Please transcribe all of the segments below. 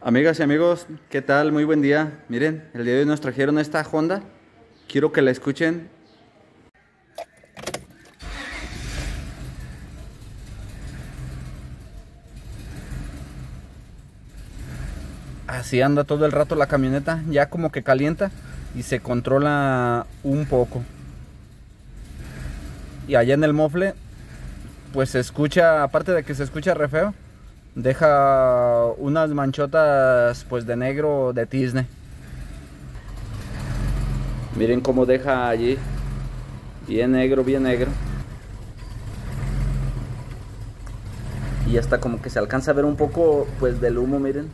Amigas y amigos, ¿qué tal? Muy buen día. Miren, el día de hoy nos trajeron esta Honda. Quiero que la escuchen. Así anda todo el rato la camioneta, ya como que calienta y se controla un poco. Y allá en el mofle, pues se escucha, aparte de que se escucha re feo, deja unas manchotas pues de negro de tizne. Miren cómo deja allí, bien negro, bien negro. Y hasta como que se alcanza a ver un poco pues del humo, miren.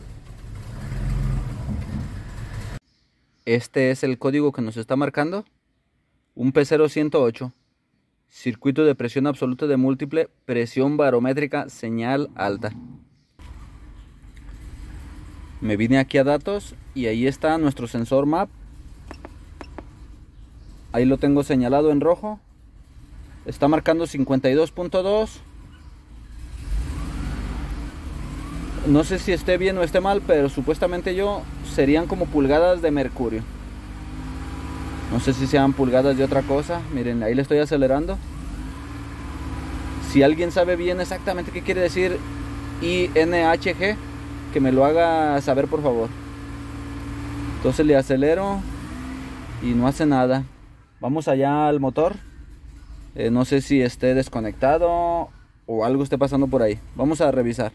Este es el código que nos está marcando. Un P0108. Circuito de presión absoluta de múltiple, presión barométrica, señal alta. Me vine aquí a datos y ahí está nuestro sensor MAP. Ahí lo tengo señalado en rojo. Está marcando 52.2. No sé si esté bien o esté mal, pero supuestamente serían como pulgadas de mercurio. No sé si sean pulgadas de otra cosa. Miren, ahí le estoy acelerando. Si alguien sabe bien exactamente qué quiere decir INHG, que me lo haga saber, por favor. Entonces le acelero y no hace nada. Vamos allá al motor. No sé si esté desconectado o algo esté pasando por ahí. Vamos a revisar.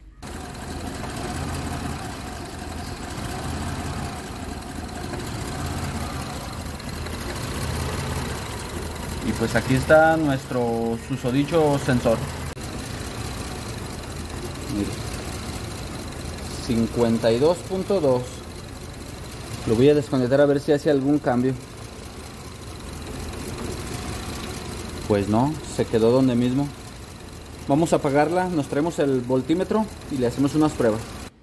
Y pues aquí está nuestro susodicho sensor. Mire, 52.2. Lo voy a desconectar a ver si hace algún cambio. Pues no, se quedó donde mismo. Vamos a apagarla, nos traemos el voltímetro y le hacemos unas pruebas.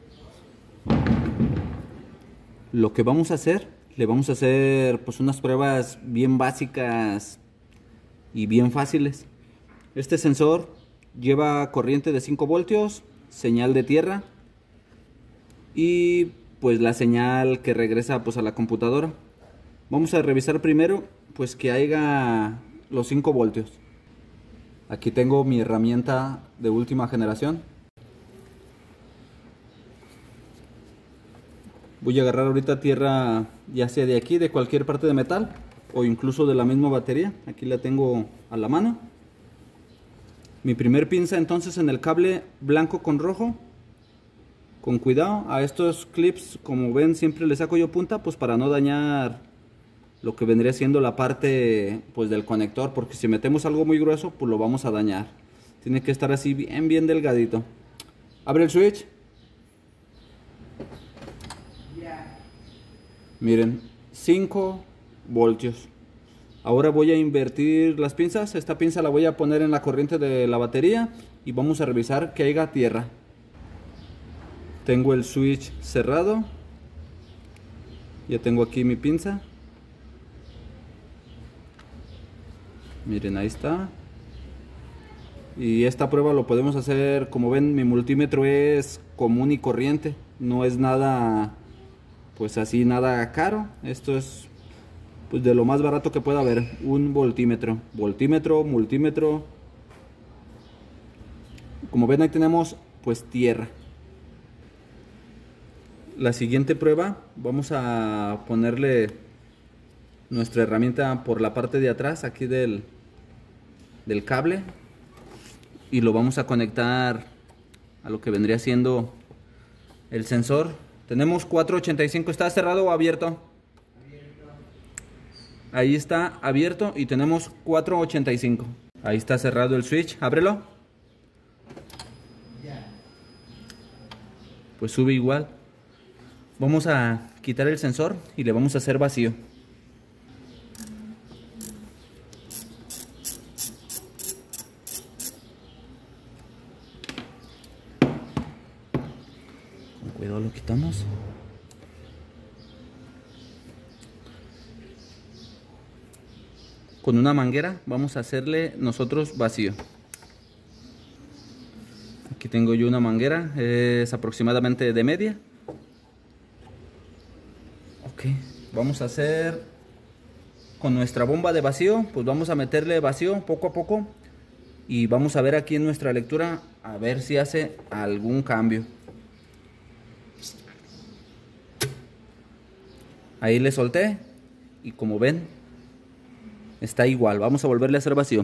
Lo que vamos a hacer, le vamos a hacer pues unas pruebas bien básicas y bien fáciles. Este sensor lleva corriente de 5 voltios, señal de tierra y pues la señal que regresa pues a la computadora. Vamos a revisar primero pues que haya los 5 voltios. Aquí tengo mi herramienta de última generación. Voy a agarrar ahorita tierra, ya sea de aquí, de cualquier parte de metal o incluso de la misma batería. Aquí la tengo a la mano. Mi primer pinza entonces en el cable blanco con rojo. Con cuidado, a estos clips, como ven, siempre le saco yo punta, pues para no dañar lo que vendría siendo la parte pues del conector, porque si metemos algo muy grueso, pues lo vamos a dañar. Tiene que estar así bien, bien delgadito. Abre el switch. Miren, 5 voltios. Ahora voy a invertir las pinzas. Esta pinza la voy a poner en la corriente de la batería y vamos a revisar que haya tierra. Tengo el switch cerrado. Ya tengo aquí mi pinza. Miren, ahí está. Y esta prueba lo podemos hacer, como ven, mi multímetro es común y corriente. No es nada, pues así, nada caro. Esto es pues de lo más barato que pueda haber, un voltímetro. Voltímetro, multímetro. Como ven, ahí tenemos pues tierra. La siguiente prueba, vamos a ponerle nuestra herramienta por la parte de atrás, aquí del cable. Y lo vamos a conectar a lo que vendría siendo el sensor. Tenemos 485, ¿está cerrado o abierto? Ahí está abierto y tenemos 485. Ahí está cerrado el switch. Ábrelo. Pues sube igual. Vamos a quitar el sensor y le vamos a hacer vacío. Con cuidado lo quitamos. Con una manguera vamos a hacerle nosotros vacío. Aquí tengo yo una manguera, es aproximadamente de media. Ok, vamos a hacer con nuestra bomba de vacío, pues vamos a meterle vacío poco a poco y vamos a ver aquí en nuestra lectura a ver si hace algún cambio. Ahí le solté y como ven está igual. Vamos a volverle a hacer vacío.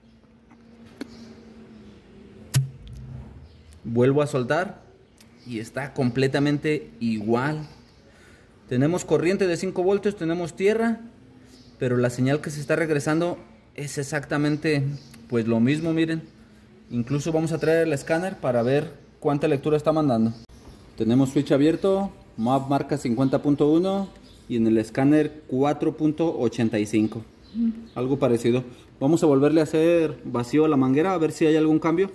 Vuelvo a soltar y está completamente igual. Tenemos corriente de 5 voltios, tenemos tierra, pero la señal que se está regresando es exactamente pues lo mismo, miren. Incluso vamos a traer el escáner para ver cuánta lectura está mandando. Tenemos switch abierto, map marca 50.1 y en el escáner 4.85. Algo parecido. Vamos a volverle a hacer vacío a la manguera a ver si hay algún cambio.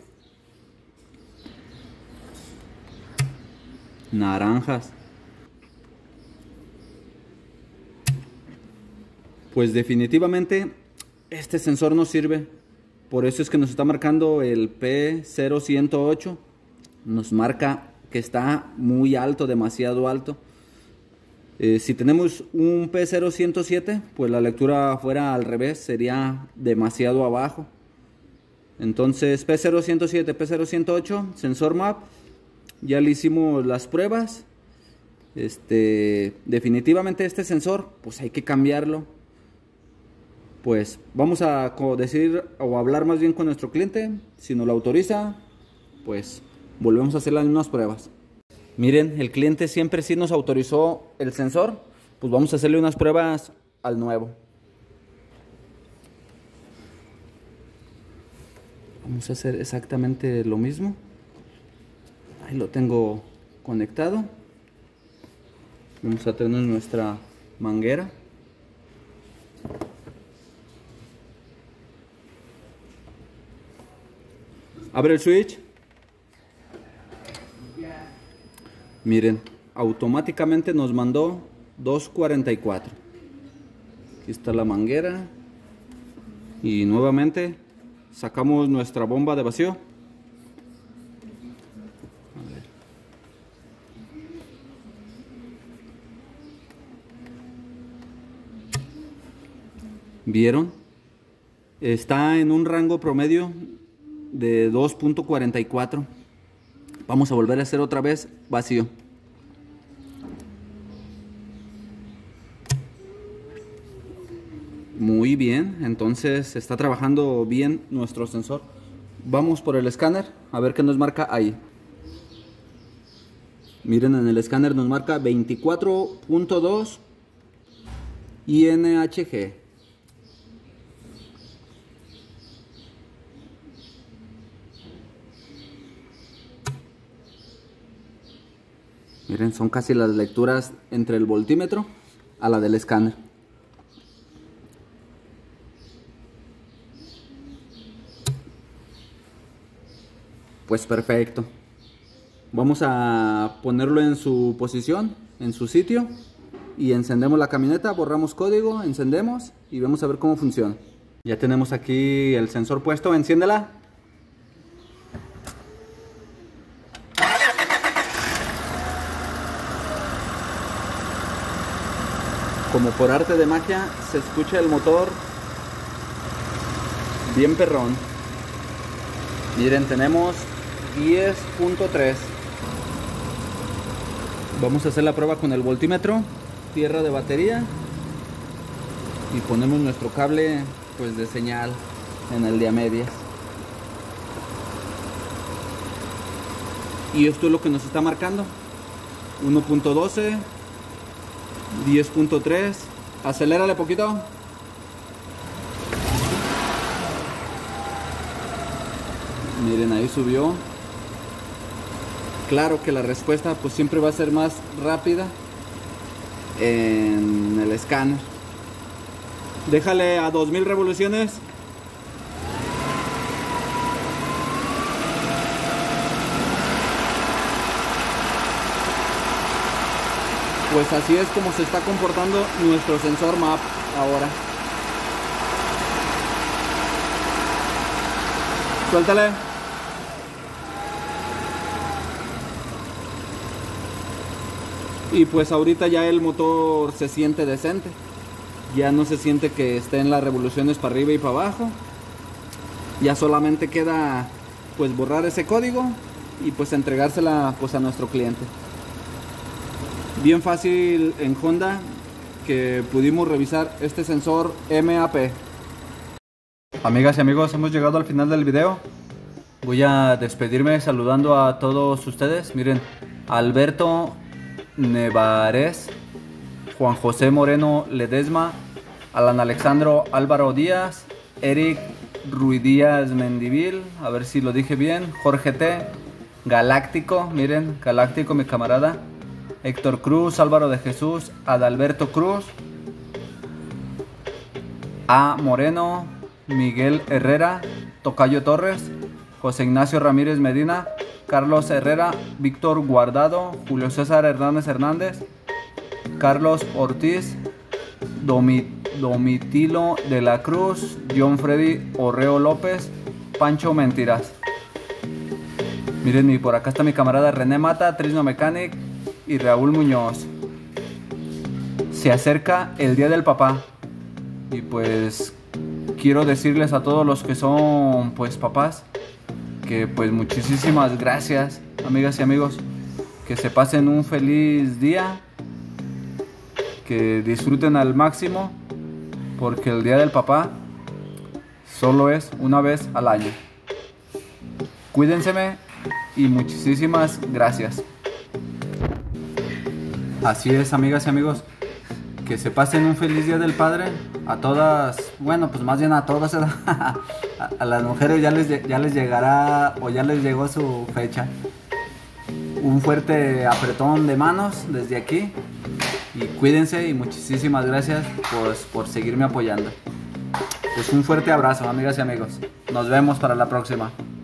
Naranjas. Pues definitivamente este sensor no sirve. Por eso es que nos está marcando el P0108. Nos marca que está muy alto, demasiado alto. Si tenemos un P0107, pues la lectura fuera al revés, sería demasiado abajo. Entonces P0107, P0108, sensor MAP, ya le hicimos las pruebas. Definitivamente este sensor, pues hay que cambiarlo. Pues vamos a decir o hablar más bien con nuestro cliente. Si nos lo autoriza, pues volvemos a hacer las mismas pruebas. Miren, el cliente siempre sí nos autorizó el sensor. Pues vamos a hacerle unas pruebas al nuevo. Vamos a hacer exactamente lo mismo. Ahí lo tengo conectado. Vamos a tener nuestra manguera. Abre el switch. Miren, automáticamente nos mandó 244. Aquí está la manguera. Y nuevamente sacamos nuestra bomba de vacío. A ver. ¿Vieron? Está en un rango promedio de 2.44. Vamos a volver a hacer otra vez vacío. Muy bien, entonces está trabajando bien nuestro sensor. Vamos por el escáner a ver qué nos marca ahí. Miren, en el escáner nos marca 24.2 INHG. Miren, son casi las lecturas entre el voltímetro a la del escáner. Pues perfecto. Vamos a ponerlo en su posición, en su sitio. Y encendemos la camioneta, borramos código, encendemos y vamos a ver cómo funciona. Ya tenemos aquí el sensor puesto, enciéndela. Como por arte de magia se escucha el motor bien perrón. Miren, tenemos 10.3. Vamos a hacer la prueba con el voltímetro, tierra de batería y ponemos nuestro cable pues de señal en el de a medias. Y esto es lo que nos está marcando: 1.12, 10.3. Acelérale poquito. Miren, ahí subió. Claro que la respuesta pues siempre va a ser más rápida en el escáner. Déjale a 2000 revoluciones. Pues así es como se está comportando nuestro sensor MAP ahora. Suéltale. Y pues ahorita ya el motor se siente decente. Ya no se siente que esté en las revoluciones para arriba y para abajo. Ya solamente queda pues borrar ese código y pues entregársela pues a nuestro cliente. Bien fácil en Honda que pudimos revisar este sensor MAP. Amigas y amigos, hemos llegado al final del video. Voy a despedirme saludando a todos ustedes. Miren, Alberto Nevares, Juan José Moreno Ledesma, Alan Alexandro Álvaro Díaz, Eric Ruidías Mendivil, a ver si lo dije bien, Jorge T, Galáctico, miren, Galáctico mi camarada, Héctor Cruz, Álvaro de Jesús, Adalberto Cruz, A Moreno, Miguel Herrera, Tocayo Torres, José Ignacio Ramírez Medina, Carlos Herrera, Víctor Guardado, Julio César Hernández Hernández, Carlos Ortiz, Domitilo de la Cruz, John Freddy Orreo López, Pancho Mentiras. Miren, y por acá está mi camarada René Mata, Trisno Mechanic y Raúl Muñoz. Se acerca el Día del Papá y pues quiero decirles a todos los que son pues papás que pues muchísimas gracias, amigas y amigos, que se pasen un feliz día, que disfruten al máximo, porque el Día del Papá solo es una vez al año. Cuídense y muchísimas gracias. Así es, amigas y amigos, que se pasen un feliz Día del Padre a todas, bueno, pues más bien a todas, a las mujeres ya les llegará o ya les llegó su fecha. Un fuerte apretón de manos desde aquí y cuídense y muchísimas gracias por seguirme apoyando. Pues un fuerte abrazo, amigas y amigos. Nos vemos para la próxima.